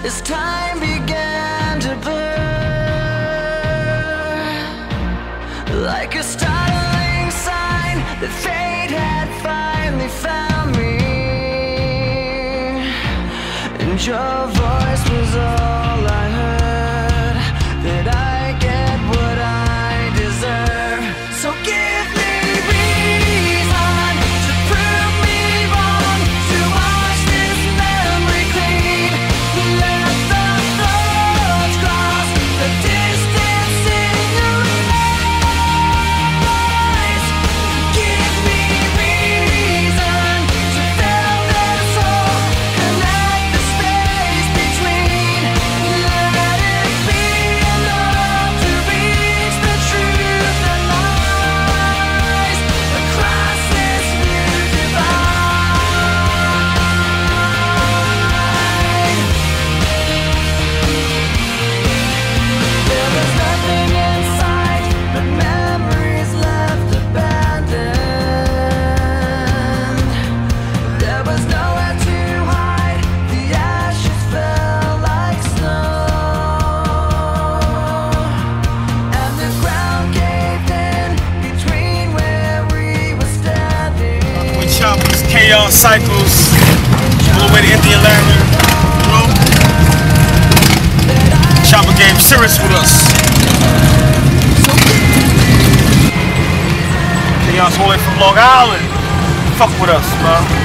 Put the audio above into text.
as time began to blur, like a startling sign that fate had finally found me, and your voice was all I heard, that I get what I deserve. So give me reason to prove me wrong, to wash this memory clean, let the thoughts cross the distance in your eyes. Give me reason to fill this hole, connect the space between, let it be enough to reach the truth that lies across this new divide. There was nothing in sight but memories left abandoned. There was nowhere to hide, the ashes fell like snow, and the ground caved in between where we were standing. With Choppers, Chaos Cycles, all the way to Indian Lantern. Bro. Chopper game serious with us. Chaos all the way from Long Island. Fuck with us, bro.